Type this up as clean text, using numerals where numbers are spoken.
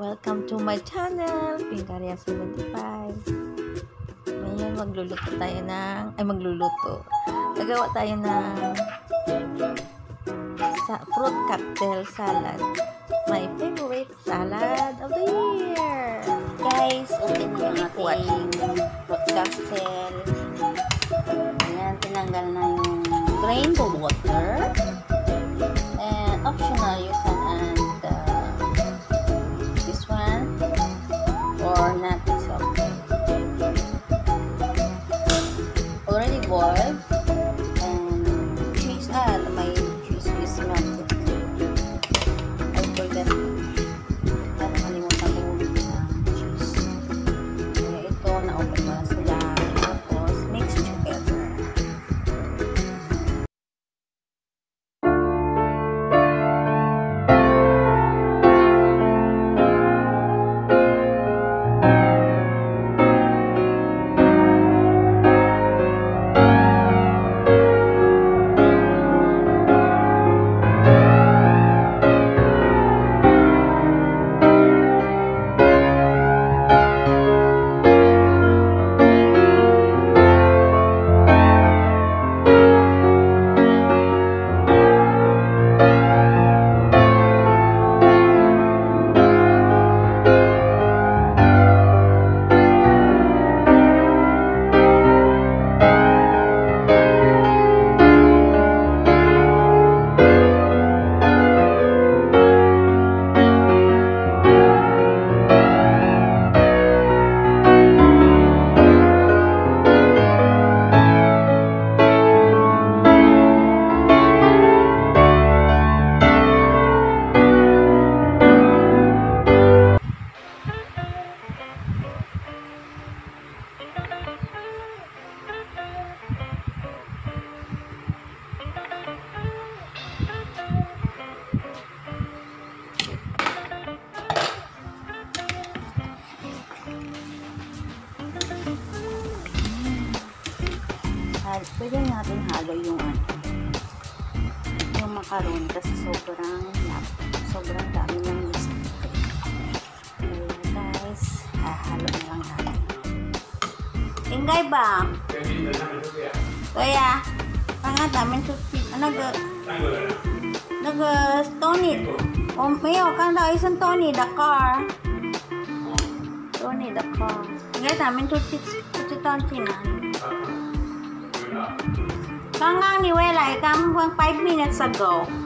Welcome to my channel, Pingcaria75. Ngayon, gagawa tayo ng fruit cocktail salad. My favorite salad of the year. Guys, open na yung ating fruit cocktail. Ayan, tinanggal na yung rainbow water. And optional, you can add this one or not. It's okay. Already boiled, and cheese. My cheese is melted. I forgot. Nakalimutan ko yung cheese. Kaya ito, na-open ko na sila. Tapos, mix together. Pwede natin halo yung macaroni kasi sobrang dami ng list. Guys, halo na lang natin. Tingay ba? Kaya, pangat namin nag-Tony. O, mayo, kanda isang Tony, the car. Tony, the car. Tingay namin Tony na. Kangang niwela, ikam 5 minutes ago.